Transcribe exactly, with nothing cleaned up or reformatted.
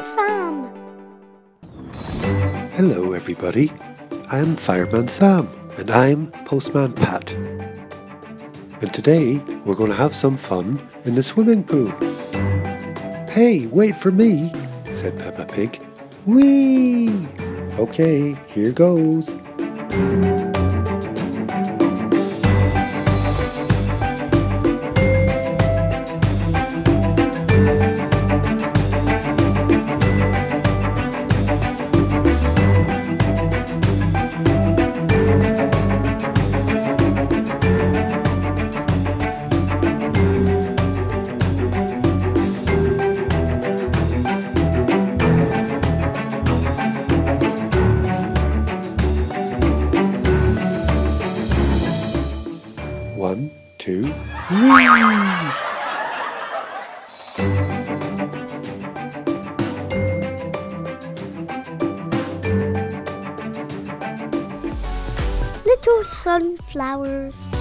Sam. Hello everybody, I'm Fireman Sam and I'm Postman Pat. And today we're going to have some fun in the swimming pool. Hey, wait for me, said Peppa Pig. Whee! Okay, here goes. One, two, whee! Little sunflowers.